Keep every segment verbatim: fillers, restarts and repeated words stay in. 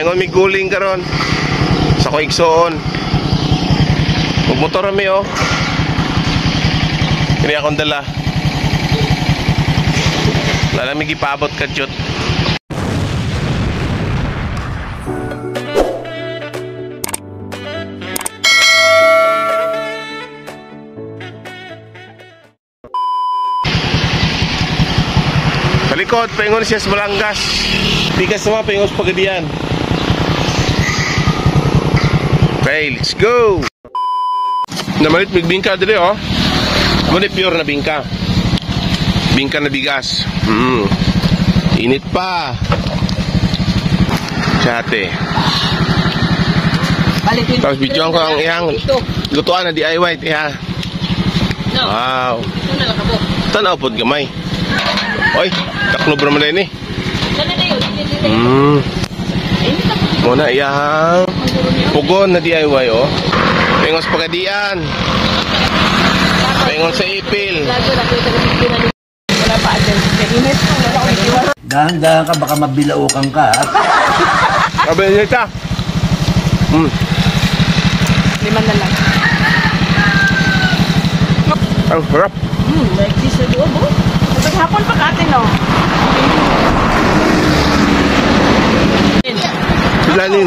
Paingon mi guling karon sa ko igsoon. Magmotor mi oh. Kini akong dala. Wala mi gipabot kadyot. Likod, paingon siya sa Balangas. Tigas naman, paingon sa Pagadian. Okay, let's go. Namalit, may bingka dali oh. Muna pure na bingka. Bingka na bigas. mm. Init pa. Tsate. Tapos bidyoan ko ang iyang lutuan na D I Y iha. Wow. Tanaw po gamay. Oy, taklob naman na yun eh. Hmm. Muna iyang pugon na D I Y oh. Pengos Pagadian. Pengos sa Ipil. Dahan-dahan ka, baka mabilaukan ka. Sabi niya ita. Hmm. Lima na lang. Ang harap. Hmm, naikis sa doon oh. Hapon pa katin no. Sulanin.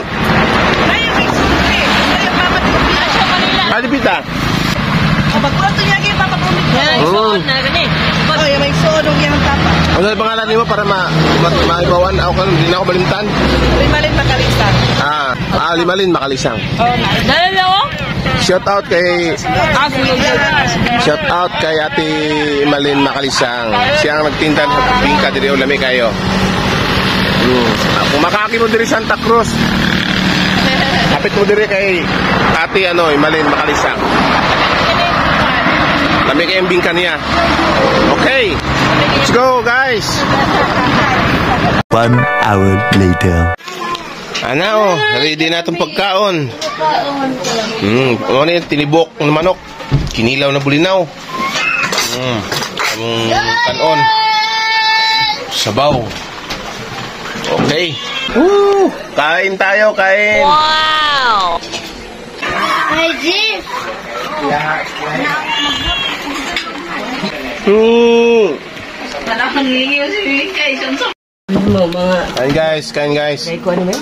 Kalipita. Magpurato niya kayo papapunit. Yan, isuon na gani. Oh, yung may isuon ng iyang tapa. Ano ang pangalan niyo para ma maibawan ako kan hindi na ako balimtan? Limalin makalisang. Ah, ah limalin makalisang. Oh, dala na oh. Shout out kay Shout out kay Ate Malin Makalisang. Siya ang nagtinda ng bingka diri ulami kayo. Hmm. Kung makaki mo diri Santa Cruz. Kapit mo diri kay Ate ano, Malin Makalisang. Lami kay ang bingka niya. Okay. Let's go, guys. One hour later. Ano, ready na itong pagkaon. Hmm, ano yan, tinibok ng manok. Kinilaw na bulinaw. Hmm, among kanon. Sabaw. Okay. Woo! Kain tayo, kain. Wow! Ay, Jis! Hmm. Mga Kain guys, kain guys. Ay, ko ano ba?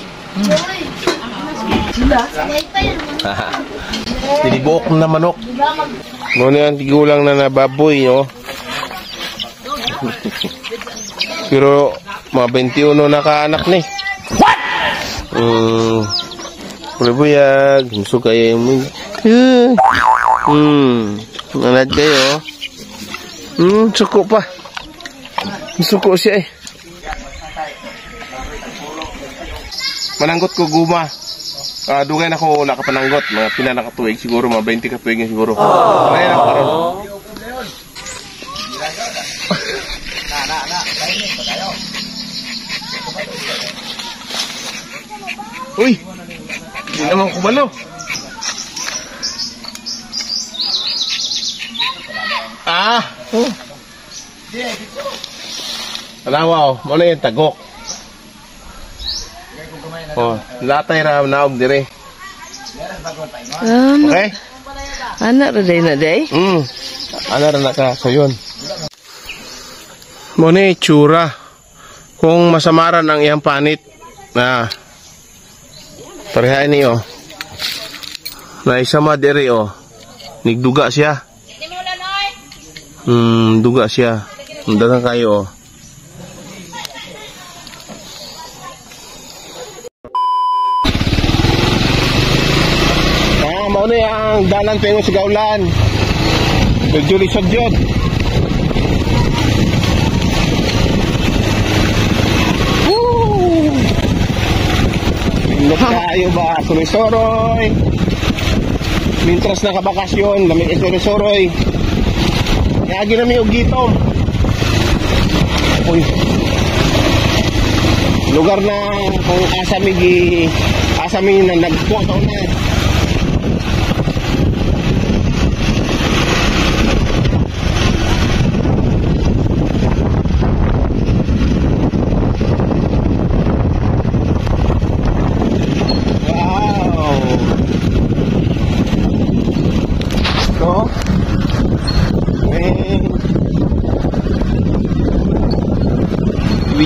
Tinibok na manok. Muna yan, tigulang na nababoy, no? Pero, mga twenty-one na kaanak ni. What? Hmm. Pulibuyag. Gusto kayo yung... Hmm. Nanad kayo. Hmm, suko pa. Suko siya eh. Mananggot ko guma. Ah, dugay na ko nakapananggot. Mga pila nakatuig siguro, mga twenty katuig na siguro. Kaya na karon. Uy! Hindi naman kumalo. Ah! Oh. Alawa, mo na yung tagok. Oh, latay ra naog dire. Um, Okay? anak ra day na day? Mm. Ana ra na ka sayon. Mo ni tsura. Kung masamaran ang iyang panit na pareha ni oh. Na isama dire oh. Nigduga siya. Hmm, duga siya. Dagan kayo oh. Mao na ang dalan pengo sa Gaulan. Medyo lisod yun. Woo! Lindot tayo ba? Surisoroy. Mintras na kabakasyon, lamig e surisoroy. Kaya ginami og gitom. Uy. Lugar na kung asami gi asami na nagpuwa sa una.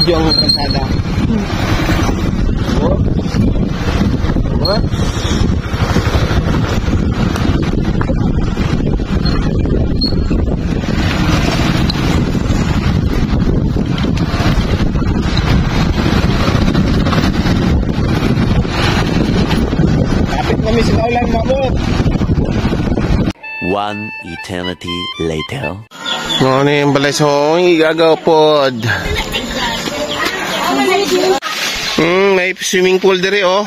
medyo ang kalsada. Oh. Diba? Kapit kami sa kaulan, mabot. One eternity later. Ano yung balay song igagaw pod. Hmm, may swimming pool diri oh.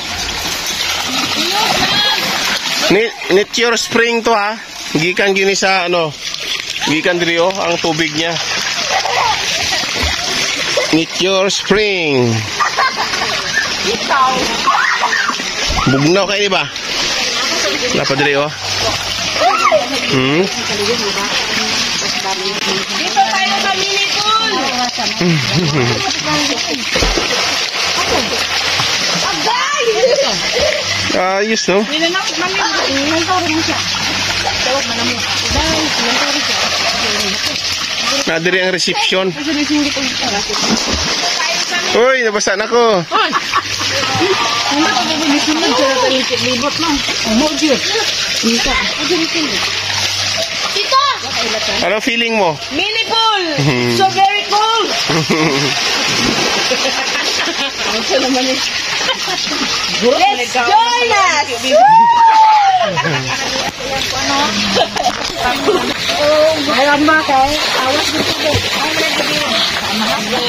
Nature spring to ha. Gikan gini sa ano. Gikan diri oh ang tubig niya. Nature spring. Bugnaw kay ba? Napa diri oh. Hmm. Dito tayo sa mini pool. Agay! Ayos no? Ninanakot man yun. Nantawag mo siya. Tawag man mo. Agay, nantawag siya. Nadiri ang reception. Kasi hindi ko ito. Uy, nabasa na ko. Ay! Hindi ko mabibisin lang. Sira tayo libot lang. Mo, Diyo. Mika. Tito! Ano feeling mo? Mini pool! So very cool! Ano naman eh? Let's join us! Mayroon ba kayo? Awas dito po. Ang mga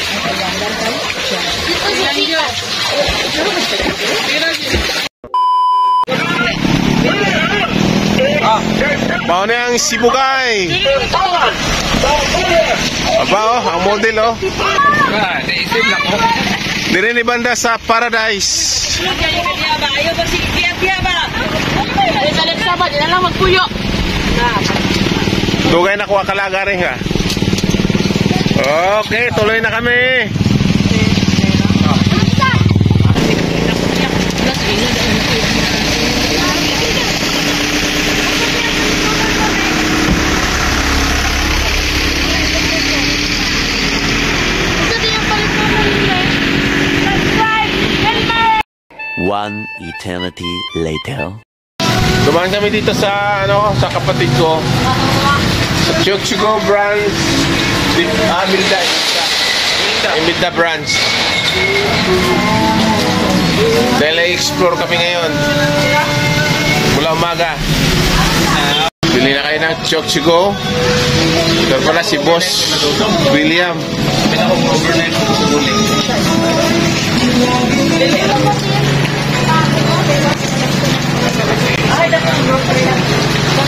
Bao na ang sibugay. Aba oh, ang model oh. Dire ni banda sa Paradise. Ayaw ba si Tiya-Tiya ba? Sa Sabat, ina lang magpuyo. Tugay na kuha kalagarin ha. Okay, tuloy na kami. One eternity later. Dumaan kami dito sa ano sa kapatid ko. Sa Chokchigo branch. Ah, Milda. Milda branch. Dahil i-explore kami ngayon. Mula umaga. Bili na kayo ng Chokchigo. Ito pala si Boss William. Pinaka-overnight ko sa buling. Ay, dapat ang grocery lang.